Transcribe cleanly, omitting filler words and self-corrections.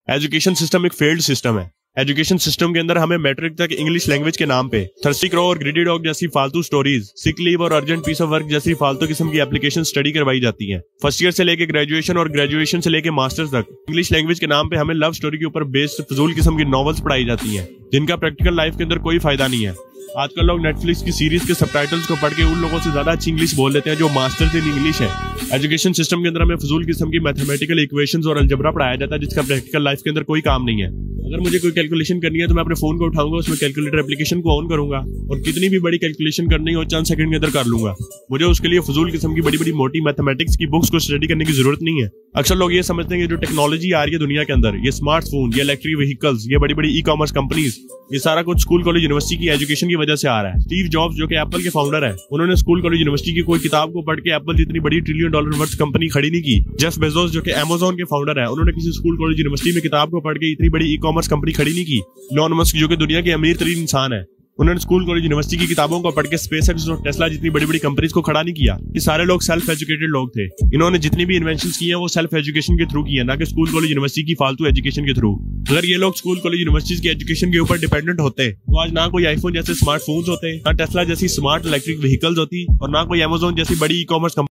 Education system एक failed system है। Education system के अंदर हमें मैट्रिक तक इंग्लिश लैंग्वेज के नाम पे थर्स्टी क्रॉ और ग्रीडी डॉग जैसी फालतू स्टोरीज, सिक लीव और अर्जेंट पीस ऑफ वर्क जैसी फालतू किस्म की एप्लीकेशन स्टडी करवाई जाती हैं। फर्स्ट ईयर से लेके ग्रेजुएशन और ग्रेजुएशन से लेके मास्टर्स तक इंग्लिश लैंग्वेज के नाम पे हमें लव स्टोरी के ऊपर बेस्ड फजूल किस्म की नॉवेल्स पढ़ाई जाती हैं, जिनका प्रैक्टिकल लाइफ के अंदर कोई फायदा नहीं है। आजकल लोग नेटफ्लिक्स की सीरीज के सबटाइटल्स को पढ़ के उन लोगों से ज्यादा अच्छी इंग्लिश बोल लेते हैं जो मास्टर्स इन इंग्लिश है। एजुकेशन सिस्टम के अंदर हमें फजूल किस्म की मैथमेटिकल इक्वेशंस और अलजबरा पढ़ाया जाता है, जिसका प्रैक्टिकल लाइफ के अंदर कोई काम नहीं है। अगर मुझे कोई कैलकुलेशन करनी है तो मैं अपने फोन को उठाऊंगा, उसमें कैलकुलेटर एप्लीकेशन को ऑन करूंगा और कितनी भी बड़ी कैलकुलेशन करनी हो चंद सेकंड के अंदर कर लूंगा। मुझे उसके लिए फजूल किस्म की बड़ी बड़ी मोटी मैथमेटिक्स की बुक्स को स्टडी करने की जरूरत नहीं है। अक्सर लोग ये समझते हैं कि जो टेक्नोलॉजी आ रही है दुनिया के अंदर, ये स्मार्टफोन, ये इलेक्ट्रिक व्हीकल्स, ये बड़ी बड़ी ई कॉमर्स कंपनीज, ये सारा कुछ स्कूल कॉलेज यूनिवर्सिटी की एजुकेशन की वजह से आ रहा है। स्टीव जॉब्स जो कि एप्पल के फाउंडर है, उन्होंने स्कूल कॉलेज यूनिवर्सिटी की कोई किताब को पढ़ के एप्पल जितनी बड़ी $1 ट्रिलियन वर्थ कंपनी खड़ी नहीं की। जेफ बेजोस जो कि अमेज़न के फाउंडर है, उन्होंने किसी स्कूल कॉलेज यूनिवर्सिटी में किताब को पढ़ के इतनी बड़ी ई कॉमर्स कंपनी खड़ी नहीं की। इलॉन मस्क जो कि दुनिया के अमीर तरीन इंसान है, उन्होंने स्कूल कॉलेज यूनिवर्सिटी की किताबों को पढ़ के स्पेसएक्स और टेस्ला जितनी बड़ी बड़ी कंपनीज को खड़ा नहीं किया। ये सारे लोग सेल्फ एजुकेटेड लोग थे। इन्होंने जितनी भी इन्वेंशंस की हैं वो सेल्फ एजुकेशन के थ्रू की है, ना कि स्कूल कॉलेज यूनिवर्सिटी की फालतू एजुकेशन के थ्रू। अगर ये लोग स्कूल कॉलेज यूनिवर्सिटी की एजुकेशन के ऊपर डिपेंडेंट होते तो आज ना कोई आईफोन जैसे स्मार्टफोन्स होते, ना टेस्ला जैसी स्मार्ट इलेक्ट्रिक व्हीकल्स होती और ना कोई अमेज़न जैसी बड़ी ई कॉमर्स